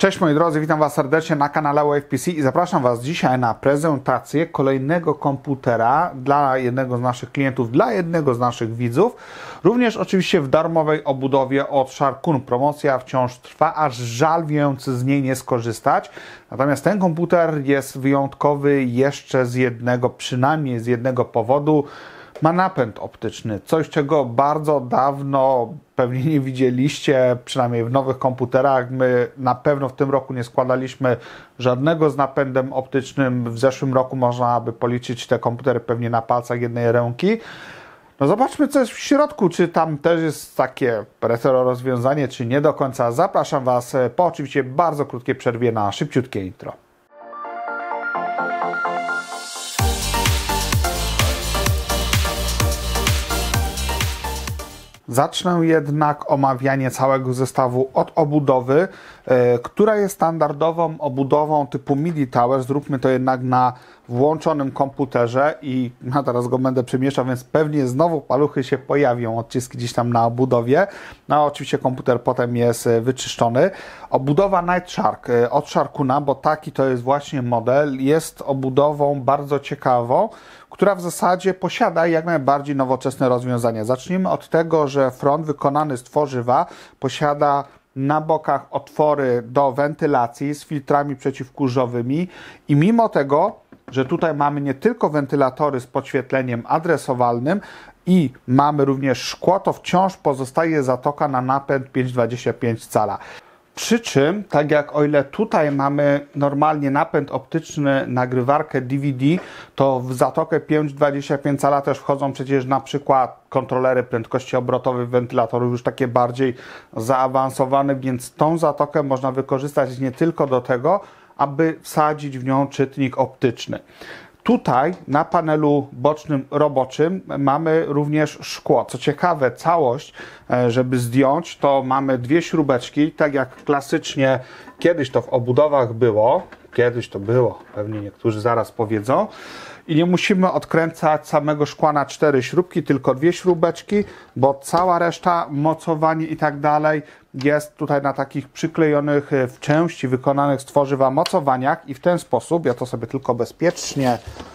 Cześć moi drodzy, witam Was serdecznie na kanale UFPC i zapraszam Was dzisiaj na prezentację kolejnego komputera dla jednego z naszych klientów, dla jednego z naszych widzów. Również oczywiście w darmowej obudowie od Sharkoon. Promocja wciąż trwa, aż żal więc z niej nie skorzystać. Natomiast ten komputer jest wyjątkowy jeszcze z jednego, przynajmniej z jednego powodu. Ma napęd optyczny, coś czego bardzo dawno pewnie nie widzieliście, przynajmniej w nowych komputerach. My na pewno w tym roku nie składaliśmy żadnego z napędem optycznym. W zeszłym roku można by policzyć te komputery pewnie na palcach jednej ręki. No zobaczmy, co jest w środku, czy tam też jest takie retro rozwiązanie, czy nie do końca. Zapraszam Was po oczywiście bardzo krótkiej przerwie na szybciutkie intro. Zacznę jednak omawianie całego zestawu od obudowy, która jest standardową obudową typu MIDI Tower. Zróbmy to jednak na włączonym komputerze i teraz go będę przemieszczał, więc pewnie znowu paluchy się pojawią, odciski gdzieś tam na obudowie. No oczywiście komputer potem jest wyczyszczony. Obudowa Night Shark od Sharkoona, bo taki to jest właśnie model, jest obudową bardzo ciekawą, która w zasadzie posiada jak najbardziej nowoczesne rozwiązania. Zacznijmy od tego, że front wykonany z tworzywa posiada na bokach otwory do wentylacji z filtrami przeciwkurzowymi i mimo tego, że tutaj mamy nie tylko wentylatory z podświetleniem adresowalnym i mamy również szkło, to wciąż pozostaje zatoka na napęd 5,25 cala. Przy czym, tak jak o ile tutaj mamy normalnie napęd optyczny, nagrywarkę DVD, to w zatokę 5,25 cala też wchodzą przecież na przykład kontrolery prędkości obrotowych wentylatorów, już takie bardziej zaawansowane, więc tą zatokę można wykorzystać nie tylko do tego, aby wsadzić w nią czytnik optyczny. Tutaj na panelu bocznym roboczym mamy również szkło. Co ciekawe, całość, żeby zdjąć, to mamy dwie śrubeczki, tak jak klasycznie kiedyś to w obudowach było. Kiedyś to było, pewnie niektórzy zaraz powiedzą. I nie musimy odkręcać samego szkła na 4 śrubki, tylko dwie śrubeczki, bo cała reszta, mocowanie i tak dalej jest tutaj na takich przyklejonych w części wykonanych z tworzywa mocowaniach i w ten sposób, ja to sobie tylko bezpiecznie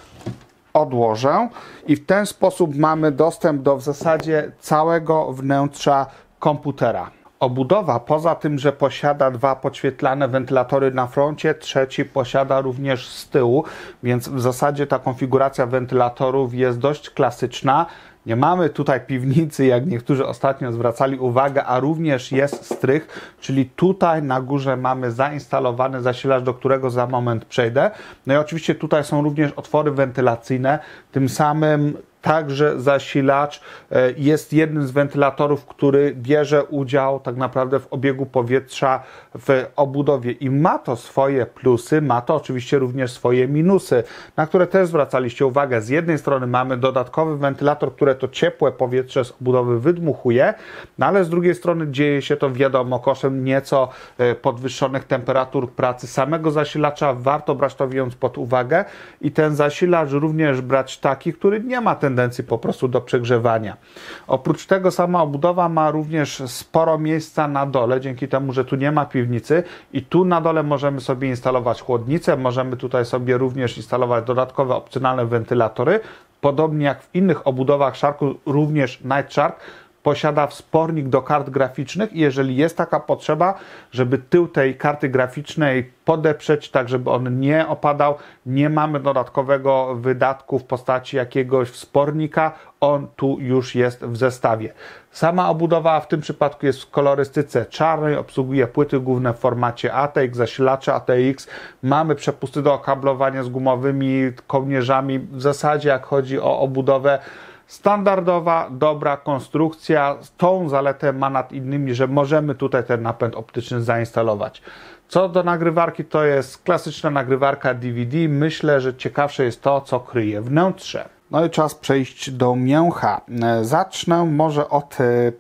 odłożę i w ten sposób mamy dostęp do w zasadzie całego wnętrza komputera. Obudowa, poza tym, że posiada dwa podświetlane wentylatory na froncie, trzeci posiada również z tyłu, więc w zasadzie ta konfiguracja wentylatorów jest dość klasyczna. Nie mamy tutaj piwnicy, jak niektórzy ostatnio zwracali uwagę, a również jest strych, czyli tutaj na górze mamy zainstalowany zasilacz, do którego za moment przejdę. No i oczywiście tutaj są również otwory wentylacyjne, tym samym także zasilacz jest jednym z wentylatorów, który bierze udział tak naprawdę w obiegu powietrza w obudowie i ma to swoje plusy, ma to oczywiście również swoje minusy, na które też zwracaliście uwagę. Z jednej strony mamy dodatkowy wentylator, który to ciepłe powietrze z obudowy wydmuchuje, no ale z drugiej strony dzieje się to, wiadomo, kosztem nieco podwyższonych temperatur pracy samego zasilacza. Warto brać to więc pod uwagę i ten zasilacz również brać taki, który nie ma tendencji po prostu do przegrzewania. Oprócz tego sama obudowa ma również sporo miejsca na dole, dzięki temu, że tu nie ma piwnicy i tu na dole możemy sobie instalować chłodnicę, możemy tutaj sobie również instalować dodatkowe opcjonalne wentylatory. Podobnie jak w innych obudowach Sharku, również Night Shark posiada wspornik do kart graficznych i jeżeli jest taka potrzeba, żeby tył tej karty graficznej podeprzeć, tak żeby on nie opadał, nie mamy dodatkowego wydatku w postaci jakiegoś wspornika, on tu już jest w zestawie. Sama obudowa w tym przypadku jest w kolorystyce czarnej, obsługuje płyty główne w formacie ATX, zasilacze ATX, mamy przepusty do okablowania z gumowymi kołnierzami, w zasadzie jak chodzi o obudowę, standardowa, dobra konstrukcja. Tą zaletę ma nad innymi, że możemy tutaj ten napęd optyczny zainstalować. Co do nagrywarki, to jest klasyczna nagrywarka DVD. Myślę, że ciekawsze jest to, co kryje wnętrze. No i czas przejść do mięcha. Zacznę może od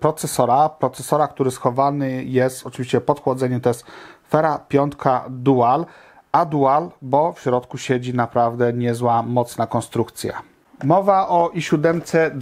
procesora, który schowany jest oczywiście pod chłodzeniem. To jest Fera 5 Dual, a Dual, bo w środku siedzi naprawdę niezła, mocna konstrukcja. Mowa o i7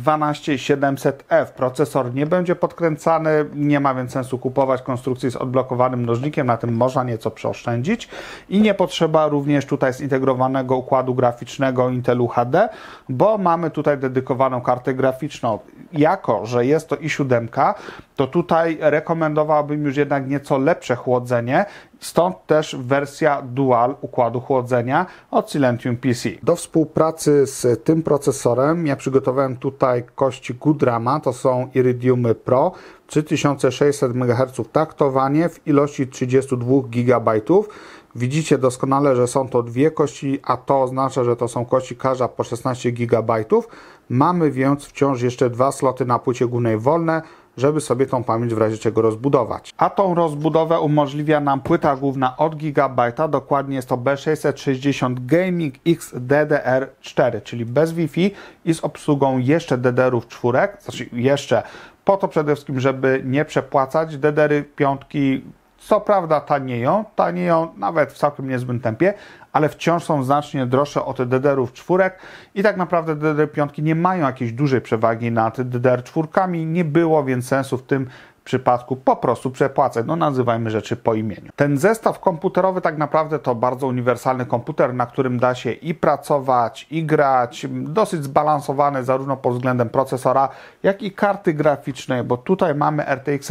12700F. Procesor nie będzie podkręcany, nie ma więc sensu kupować konstrukcji z odblokowanym mnożnikiem, na tym można nieco przeoszczędzić i nie potrzeba również tutaj zintegrowanego układu graficznego Intelu HD, bo mamy tutaj dedykowaną kartę graficzną. Jako że jest to i7, to tutaj rekomendowałbym już jednak nieco lepsze chłodzenie, stąd też wersja Dual układu chłodzenia od Silentium PC. Do współpracy z tym procesorem ja przygotowałem tutaj kości Goodrama, to są Iridiumy Pro, 3600 MHz taktowanie w ilości 32 GB. Widzicie doskonale, że są to dwie kości, a to oznacza, że to są kości każda po 16 GB. Mamy więc wciąż jeszcze dwa sloty na płycie głównej wolne, żeby sobie tą pamięć w razie czego rozbudować. A tą rozbudowę umożliwia nam płyta główna od Gigabyte'a, dokładnie jest to B660 Gaming X DDR4, czyli bez Wi-Fi i z obsługą jeszcze DDR-ów czwórek, znaczy jeszcze po to przede wszystkim, żeby nie przepłacać. DDR-y piątki co prawda tanieją nawet w całkiem niezłym tempie, ale wciąż są znacznie droższe od DDR-ów czwórek i tak naprawdę DDR5 nie mają jakiejś dużej przewagi nad DDR4, nie było więc sensu w tym przypadku po prostu przepłacać. No nazywajmy rzeczy po imieniu. Ten zestaw komputerowy tak naprawdę to bardzo uniwersalny komputer, na którym da się i pracować, i grać, dosyć zbalansowany zarówno pod względem procesora, jak i karty graficznej, bo tutaj mamy RTX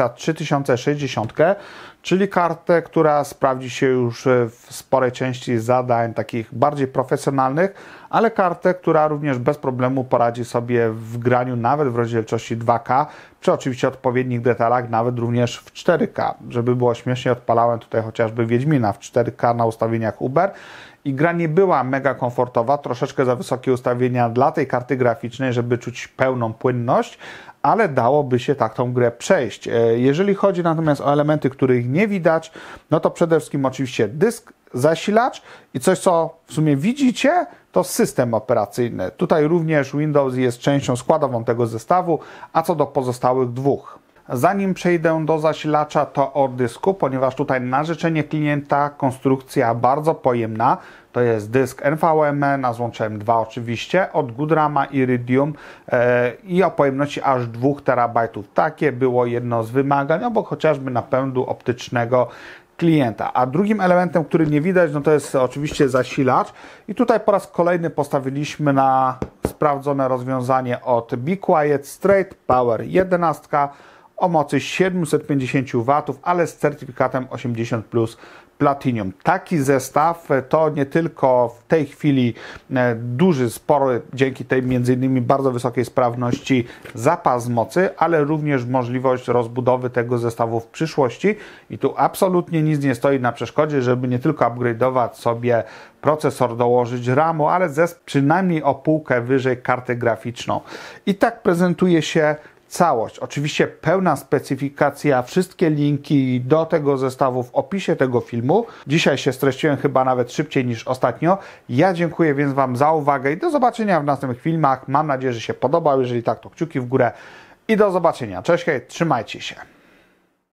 3060, czyli kartę, która sprawdzi się już w sporej części zadań takich bardziej profesjonalnych, ale kartę, która również bez problemu poradzi sobie w graniu nawet w rozdzielczości 2K, przy oczywiście odpowiednich detalach, nawet również w 4K. Żeby było śmiesznie, odpalałem tutaj chociażby Wiedźmina w 4K na ustawieniach Uber i gra nie była mega komfortowa, troszeczkę za wysokie ustawienia dla tej karty graficznej, żeby czuć pełną płynność, ale dałoby się tak tą grę przejść. Jeżeli chodzi natomiast o elementy, których nie widać, no to przede wszystkim oczywiście dysk, zasilacz i coś, co w sumie widzicie, to system operacyjny. Tutaj również Windows jest częścią składową tego zestawu, a co do pozostałych dwóch. Zanim przejdę do zasilacza, to o dysku, ponieważ tutaj na życzenie klienta konstrukcja bardzo pojemna. To jest dysk NVMe na złącze M2 oczywiście, od Goodrama Iridium i o pojemności aż 2 TB. Takie było jedno z wymagań, obok chociażby napędu optycznego klienta. A drugim elementem, który nie widać, no to jest oczywiście zasilacz i tutaj po raz kolejny postawiliśmy na sprawdzone rozwiązanie od Be Quiet Straight Power 11 o mocy 750 W, ale z certyfikatem 80+ Platinum. Taki zestaw to nie tylko w tej chwili duży, spory, dzięki tej między innymi bardzo wysokiej sprawności zapas mocy, ale również możliwość rozbudowy tego zestawu w przyszłości i tu absolutnie nic nie stoi na przeszkodzie, żeby nie tylko upgrade'ować sobie procesor, dołożyć RAM-u, ale przynajmniej o półkę wyżej kartę graficzną. I tak prezentuje się całość. Oczywiście pełna specyfikacja, wszystkie linki do tego zestawu w opisie tego filmu. Dzisiaj się streściłem chyba nawet szybciej niż ostatnio. Ja dziękuję więc Wam za uwagę i do zobaczenia w następnych filmach. Mam nadzieję, że się podobał. Jeżeli tak, to kciuki w górę i do zobaczenia. Cześć, hej, trzymajcie się.